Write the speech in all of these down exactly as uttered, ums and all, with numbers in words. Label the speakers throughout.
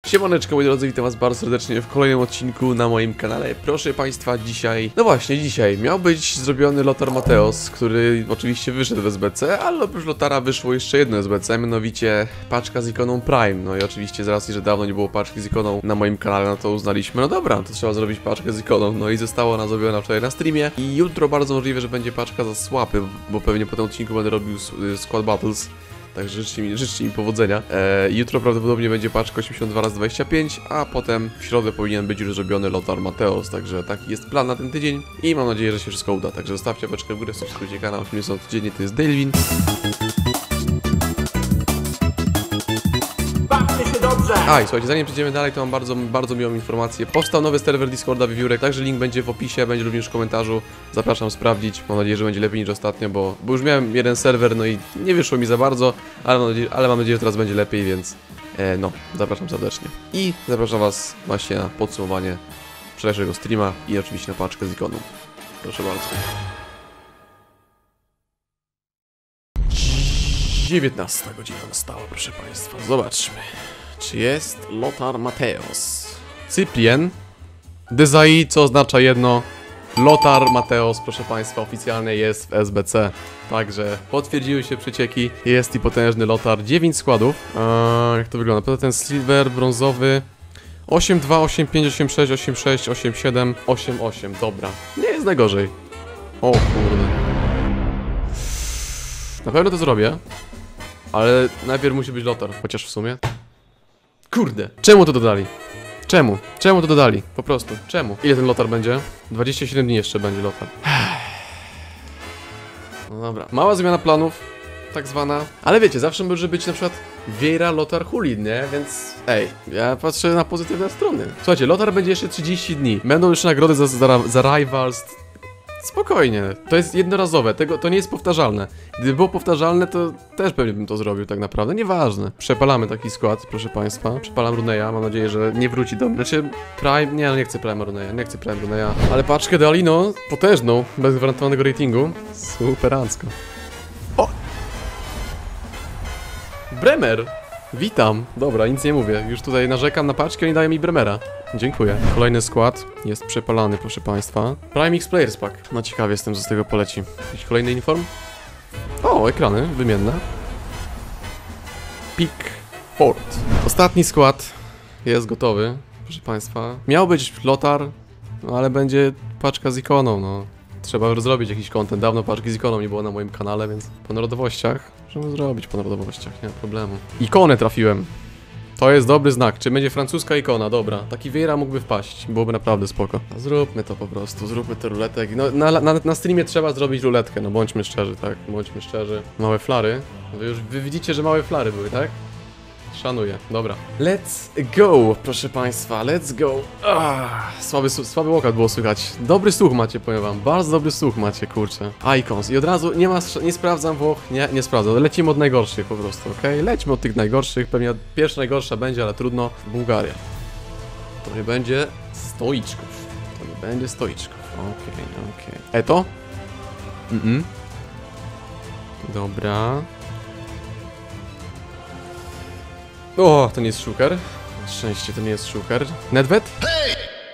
Speaker 1: Siemaneczko moi drodzy, witam was bardzo serdecznie w kolejnym odcinku na moim kanale. Proszę państwa, dzisiaj, no właśnie dzisiaj miał być zrobiony Lothar Matthäus, który oczywiście wyszedł w S B C, ale oprócz Lothara wyszło jeszcze jedno S B C, mianowicie paczka z ikoną Prime. No i oczywiście z racji, że dawno nie było paczki z ikoną na moim kanale, no to uznaliśmy, no dobra, to trzeba zrobić paczkę z ikoną. No i została ona zrobiona wczoraj na streamie i jutro bardzo możliwe, że będzie paczka za swapy, bo pewnie po tym odcinku będę robił Squad Battles. Także życzcie mi, życzcie mi powodzenia. Eee, jutro prawdopodobnie będzie paczka osiemdziesiąt dwa razy dwadzieścia pięć, a potem w środę powinien być już zrobiony Lothar Matthäus. Także taki jest plan na ten tydzień i mam nadzieję, że się wszystko uda. Także zostawcie łapeczkę w górę, subskrybujcie kanał, filmy są codziennie, to jest Delvin. A i słuchajcie, zanim przejdziemy dalej, to mam bardzo, bardzo miłą informację. Powstał nowy serwer Discorda Wiewiórek, także link będzie w opisie, będzie również w komentarzu. Zapraszam sprawdzić, mam nadzieję, że będzie lepiej niż ostatnio, bo, bo już miałem jeden serwer, no i nie wyszło mi za bardzo, ale mam nadzieję, ale mam nadzieję że teraz będzie lepiej, więc e, no, zapraszam serdecznie. I zapraszam was właśnie na podsumowanie wczorajszego streama i oczywiście na paczkę z ikoną. Proszę bardzo. dziewiętnasta godzina nastała, proszę państwa. Zobaczmy, czy jest Lothar Matthäus. Cyprien Dezai, co oznacza jedno. Lothar Matthäus, proszę państwa, oficjalnie jest w S B C. Także potwierdziły się przecieki. Jest i potężny Lothar. dziewięć składów. Eee, jak to wygląda? Potem ten silver, brązowy. osiem dwa, osiem pięć, osiem sześć, osiem sześć, osiem siedem, osiem osiem. Dobra. Nie jest najgorzej. O kurde. Na pewno to zrobię. Ale najpierw musi być Lothar, chociaż w sumie. Kurde, czemu to dodali? Czemu? Czemu to dodali? Po prostu, czemu? Ile ten Lothar będzie? dwadzieścia siedem dni jeszcze będzie Lothar. No dobra, mała zmiana planów, tak zwana. Ale wiecie, zawsze może być na przykład Vieira, Lothar, Hulin, nie? Więc ej, ja patrzę na pozytywne strony. Słuchajcie, Lothar będzie jeszcze trzydzieści dni. Będą jeszcze nagrody za, za, za Rivals. Spokojnie, to jest jednorazowe, tego, to nie jest powtarzalne. Gdyby było powtarzalne, to też pewnie bym to zrobił tak naprawdę, nieważne. Przepalamy taki skład, proszę państwa. Przepalam Runeya, mam nadzieję, że nie wróci do mnie. Znaczy, Prime, nie, no nie chcę Prime Runeya, nie chcę Prime Runeya. Ale paczkę do Alino, potężną, bez gwarantowanego ratingu. Superancko. O! Bremer! Witam! Dobra, nic nie mówię, już tutaj narzekam na paczkę, oni dają mi Bremera. Dziękuję. Kolejny skład jest przepalany, proszę państwa. Prime X Players Pack. No ciekawy jestem, co z tego poleci. Jakiś kolejny uniform? O, ekrany wymienne. Pick Fort. Ostatni skład jest gotowy, proszę państwa. Miał być Lothar, no ale będzie paczka z ikoną, no. Trzeba zrobić jakiś content. Dawno paczki z ikoną nie było na moim kanale, więc po narodowościach możemy zrobić po narodowościach, nie ma problemu. Ikonę trafiłem. To jest dobry znak. Czy będzie francuska ikona? Dobra. Taki Vieira mógłby wpaść. Byłoby naprawdę spoko. Zróbmy to po prostu. Zróbmy te ruletek. No, na, na, na streamie trzeba zrobić ruletkę. No bądźmy szczerzy, tak. Bądźmy szczerzy. Małe flary. Wy już wy widzicie, że małe flary były, tak? Szanuję. Dobra. Let's go, proszę państwa. Let's go. Ah, słaby, słaby walkout było słychać. Dobry słuch macie, powiem wam. Bardzo dobry słuch macie, kurczę. Icons. I od razu nie ma, nie sprawdzam Włoch. Nie, nie sprawdzam. Lecimy od najgorszych po prostu, okej? Okay? Lećmy od tych najgorszych. Pewnie pierwsza najgorsza będzie, ale trudno. Bułgaria. To nie będzie stoiczków. To nie będzie stoiczków. Okej, okay, okej. Okay. Eto? Mhm. Dobra. O, to nie jest Szuker. Na szczęście to nie jest Szuker. Nedved? Hey!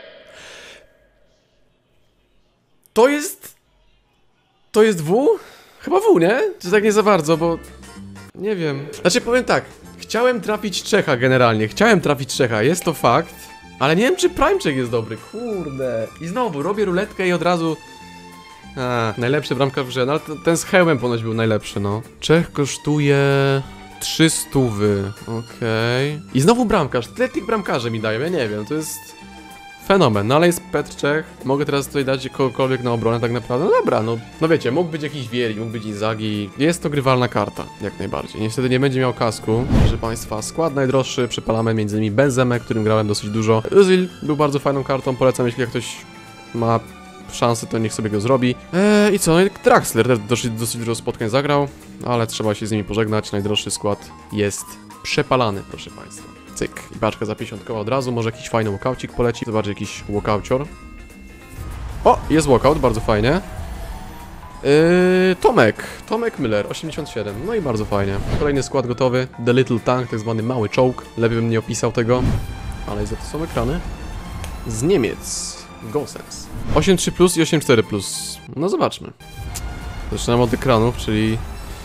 Speaker 1: To jest... To jest W? Chyba W, nie? Czy tak nie za bardzo, bo... Nie wiem. Znaczy powiem tak. Chciałem trafić Czecha generalnie. Chciałem trafić Czecha, jest to fakt. Ale nie wiem, czy Prime Czech jest dobry. Kurde. I znowu, robię ruletkę i od razu... A, najlepszy bramkarz w grze. No ale ten z hełmem ponoć był najlepszy, no. Czech kosztuje... Trzy stówy, okej. Okay. I znowu bramkarz, tyle tych bramkarzy mi dają, ja nie wiem, to jest fenomen. No ale jest Petr Czech, mogę teraz tutaj dać kogokolwiek na obronę tak naprawdę, no dobra, no, no wiecie, mógł być jakiś Vieri, mógł być Inzaghi, jest to grywalna karta, jak najbardziej. Niestety nie będzie miał kasku, proszę państwa, skład najdroższy, przypalamy między innymi Benzemę, którym grałem dosyć dużo. Özil był bardzo fajną kartą, polecam, jeśli ktoś ma szansę, to niech sobie go zrobi. Eee, I co? No, Draxler też dosyć, dosyć dużo spotkań zagrał, ale trzeba się z nimi pożegnać. Najdroższy skład jest przepalany, proszę państwa. Cyk. I paczka za pięćdziesiąt koła od razu. Może jakiś fajny walkaucik poleci. Zobaczcie, jakiś walkaucior. O! Jest walkout, bardzo fajnie. Yy, Tomek, Tomek Müller, osiemdziesiąt siedem, no i bardzo fajnie. Kolejny skład gotowy, The Little Tank, tak zwany mały czołg, lepiej bym nie opisał tego. ale za to są ekrany z Niemiec. GoSense. osiem trzy plus i osiem cztery plus. No zobaczmy. Zaczynam od ekranów, czyli...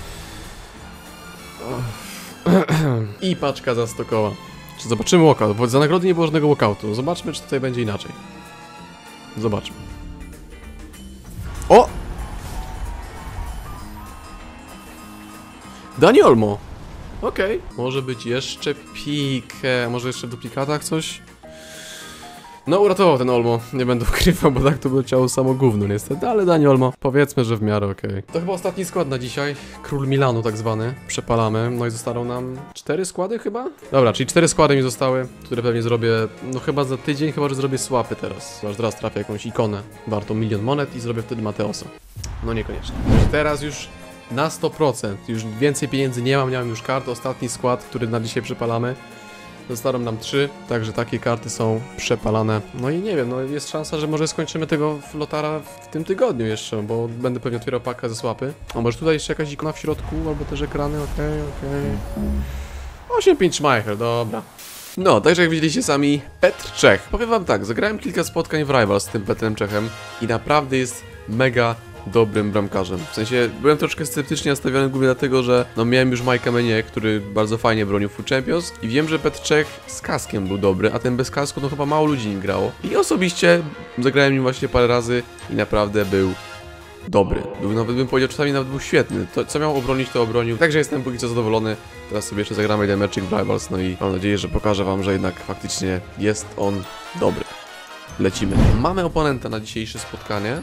Speaker 1: I paczka zastokowa. Czy zobaczymy walkout? Bo za nagrody nie było żadnego walkoutu. Zobaczmy, czy tutaj będzie inaczej. Zobaczmy. O! Dani Olmo. Okej. Okay. Może być jeszcze pikę. Może jeszcze w duplikatach coś? No uratował ten Olmo, nie będę ukrywał, bo tak to by leciało samo gówno niestety, ale Dani Olmo, powiedzmy, że w miarę okej. Okay. To chyba ostatni skład na dzisiaj, Król Milanu tak zwany, przepalamy, no i zostaną nam cztery składy chyba? Dobra, czyli cztery składy mi zostały, które pewnie zrobię, no chyba za tydzień, chyba że zrobię swapy teraz, aż teraz trafię jakąś ikonę wartą milion monet i zrobię wtedy Mateosa. No niekoniecznie. Teraz już na sto procent, już więcej pieniędzy nie mam, nie mam już kart, ostatni skład, który na dzisiaj przepalamy. Zostaną nam trzy, także takie karty są przepalane. No i nie wiem, no jest szansa, że może skończymy tego Lotara w tym tygodniu jeszcze, bo będę pewnie otwierał pakę ze swapy. A może tutaj jeszcze jakaś ikona w środku, albo też ekrany, okej, okay, okej. Okay. osiem pięć Schmeichel, dobra. No, także jak widzieliście sami, Petr Czech. Powiem wam tak, zagrałem kilka spotkań w Rivals z tym Petrem Czechem i naprawdę jest mega dobrym bramkarzem. W sensie, byłem troszkę sceptycznie nastawiony głównie dlatego, że no miałem już Majka Menie, który bardzo fajnie bronił Foot Champions i wiem, że Petr Czech z kaskiem był dobry, a ten bez kasku no chyba mało ludzi nim grało. I osobiście zagrałem nim właśnie parę razy i naprawdę był dobry. Był nawet, bym powiedział, czasami nawet był świetny. To, co miał obronić, to obronił. Także jestem póki co zadowolony. Teraz sobie jeszcze zagramy jeden meczek w Rivals, no i mam nadzieję, że pokażę wam, że jednak faktycznie jest on dobry. Lecimy. Mamy oponenta na dzisiejsze spotkanie.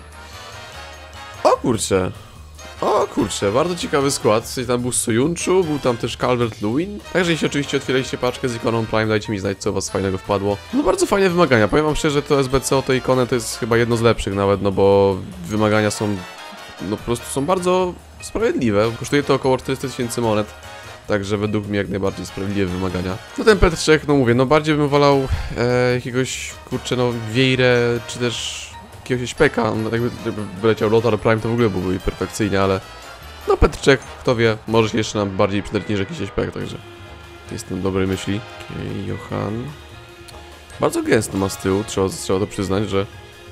Speaker 1: O kurczę, o kurczę, bardzo ciekawy skład. W sensie tam był Sojunczu, był tam też Calvert-Lewin. Także jeśli oczywiście otwieraliście paczkę z ikoną Prime, dajcie mi znać, co was fajnego wpadło. No bardzo fajne wymagania, powiem wam szczerze, to S B C o tę ikonę to jest chyba jedno z lepszych nawet, no bo wymagania są, no po prostu są bardzo sprawiedliwe. Kosztuje to około czterysta tysięcy monet. Także według mnie jak najbardziej sprawiedliwe wymagania. No ten Petr Czech, no mówię, no bardziej bym wolał e, jakiegoś, kurczę, no Vieirę, czy też jakiegoś Szpeka, no, jakby, jakby wyleciał Lothar Prime, to w ogóle byłby perfekcyjnie, ale no Petr Czech, kto wie, może się jeszcze nam bardziej przydać niż jakiś Szpek, także jestem dobrej myśli. Okej, okay, Johan. Bardzo gęsto ma z tyłu, trzeba, trzeba to przyznać, że...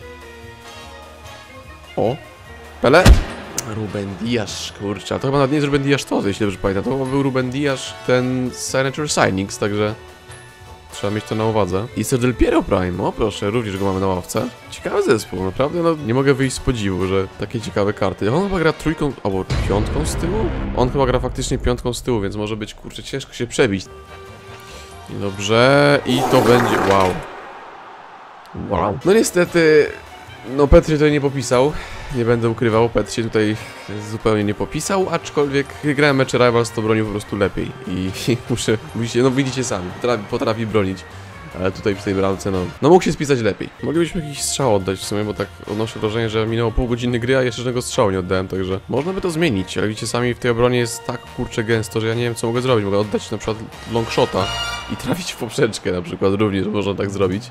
Speaker 1: O! Pele! Ruben Dias, kurczę, a to chyba nawet nie jest Ruben Dias to, jeśli dobrze pamiętam, to chyba był Ruben Dias ten Signature Signings, także... Trzeba mieć to na uwadze. I Sergio Del Piero Prime, o proszę, również go mamy na ławce. Ciekawy zespół, naprawdę, no nie mogę wyjść z podziwu, że takie ciekawe karty. On chyba gra trójką, albo piątką z tyłu? On chyba gra faktycznie piątką z tyłu, więc może być, kurczę, ciężko się przebić. Dobrze, i to będzie, wow. Wow. No niestety, no Petr się tutaj nie popisał. Nie będę ukrywał, Petr się tutaj zupełnie nie popisał, aczkolwiek gdy grałem mecze Rivals, to bronił po prostu lepiej i, i muszę, musicie, no widzicie sami, potrafi, potrafi bronić, ale tutaj przy tej bramce, no, no mógł się spisać lepiej. Moglibyśmy jakiś strzał oddać w sumie, bo tak odnoszę wrażenie, że minęło pół godziny gry, a jeszcze żadnego strzału nie oddałem, także można by to zmienić, ale widzicie sami, w tej obronie jest tak kurczę gęsto, że ja nie wiem co mogę zrobić, mogę oddać na przykład longshota i trafić w poprzeczkę na przykład, również można tak zrobić.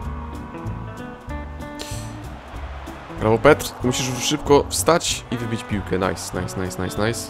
Speaker 1: Brawo Petr, musisz szybko wstać i wybić piłkę. Nice, nice, nice, nice, nice.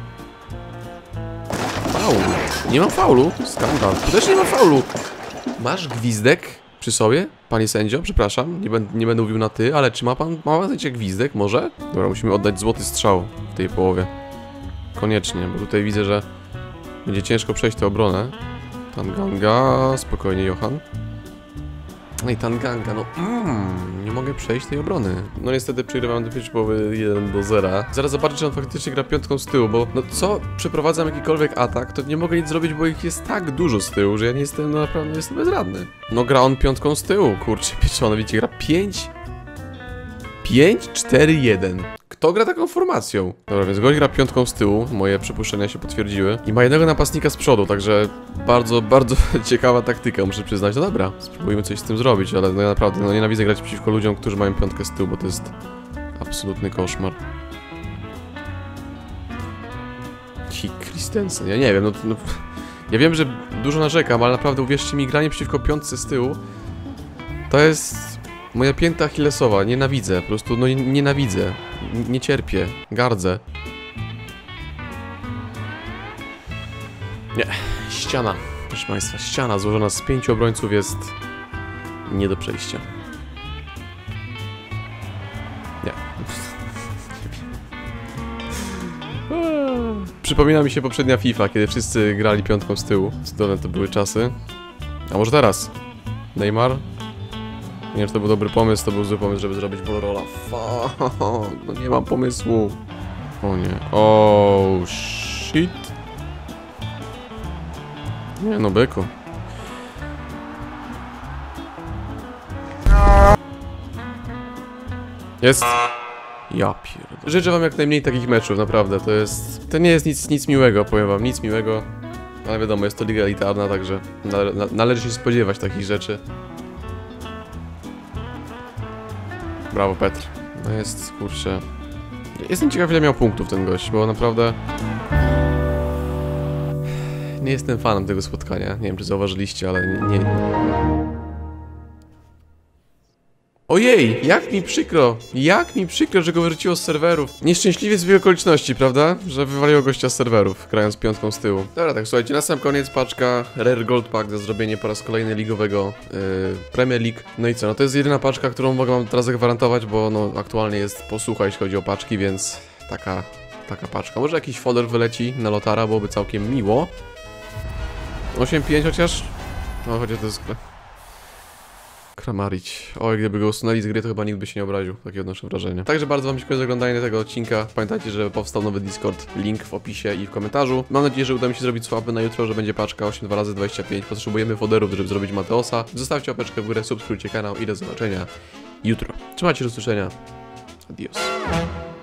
Speaker 1: Faul. Nie mam faulu. Skandal. Tu też nie ma faulu. Masz gwizdek przy sobie, panie sędzio? Przepraszam, nie, będę, nie będę mówił na ty, ale czy ma pan, ma pan gwizdek? Może? Dobra, musimy oddać złoty strzał w tej połowie. Koniecznie, bo tutaj widzę, że będzie ciężko przejść tę obronę. Tanganga, spokojnie Johan. No i Tanganga, no mm, nie mogę przejść tej obrony. No niestety przegrywam do pierwszej połowy jeden do zera. Zaraz zobaczę, czy on faktycznie gra piątką z tyłu, bo no co przeprowadzam jakikolwiek atak, to nie mogę nic zrobić, bo ich jest tak dużo z tyłu, że ja nie jestem, no naprawdę jestem bezradny. No gra on piątką z tyłu, kurczę, pieczone, widzicie, gra pięć, pięć, cztery, jeden. Kto gra taką formacją? Dobra, więc gość gra piątką z tyłu, moje przypuszczenia się potwierdziły. I ma jednego napastnika z przodu, także bardzo, bardzo ciekawa taktyka, muszę przyznać. No dobra, spróbujmy coś z tym zrobić, ale no ja naprawdę no, nienawidzę grać przeciwko ludziom, którzy mają piątkę z tyłu, bo to jest absolutny koszmar. Ki Christensen, ja nie wiem, no, no... Ja wiem, że dużo narzekam, ale naprawdę uwierzcie mi, granie przeciwko piątce z tyłu to jest... Moja pięta achillesowa, nienawidzę, po prostu, no nienawidzę, nie cierpię, gardzę. Nie, ściana, Proszę Państwa, ściana złożona z pięciu obrońców jest nie do przejścia. Nie. Przypomina mi się poprzednia FIFA, kiedy wszyscy grali piątką z tyłu. Cudowne to były czasy. A może teraz? Neymar? Nie wiem, czy to był dobry pomysł, to był zły pomysł, żeby zrobić Ballrolla. Fuck, no nie mam pomysłu. O nie. Oh shit. Nie no, byku. Jest. Ja pierdolę. Życzę wam jak najmniej takich meczów, naprawdę. To jest... To nie jest nic, nic miłego, powiem wam, nic miłego. Ale wiadomo, jest to liga elitarna, także nale na należy się spodziewać takich rzeczy. Brawo, Petr. No jest, kurczę... Jestem ciekaw, ile miał punktów ten gość, bo naprawdę... Nie jestem fanem tego spotkania. Nie wiem, czy zauważyliście, ale nie... nie... Ojej, jak mi przykro, jak mi przykro, że go wyrzuciło z serwerów. Nieszczęśliwie z wielu okoliczności, prawda? Że wywaliło gościa z serwerów, grając piątką z tyłu. Dobra, tak słuchajcie, na sam koniec paczka Rare Gold Pack za zrobienie po raz kolejny ligowego yy, Premier League. No i co, no to jest jedyna paczka, którą mogę wam teraz zagwarantować, bo no aktualnie jest posłucha, jeśli chodzi o paczki, więc taka, taka paczka. Może jakiś folder wyleci na Lotara, byłoby całkiem miło. osiem pięć chociaż? No chociaż to jest... Kramarić. Oj, gdyby go usunęli z gry, to chyba nikt by się nie obraził. Takie odnoszę wrażenie. Także bardzo wam dziękuję za oglądanie tego odcinka. Pamiętajcie, że powstał nowy Discord. Link w opisie i w komentarzu. Mam nadzieję, że uda mi się zrobić swapy na jutro, że będzie paczka osiem dwa razy dwadzieścia pięć. Potrzebujemy foderów, żeby zrobić Mateosa. Zostawcie łapeczkę w górę, subskrybujcie kanał i do zobaczenia jutro. Trzymajcie się, do usłyszenia. Adios.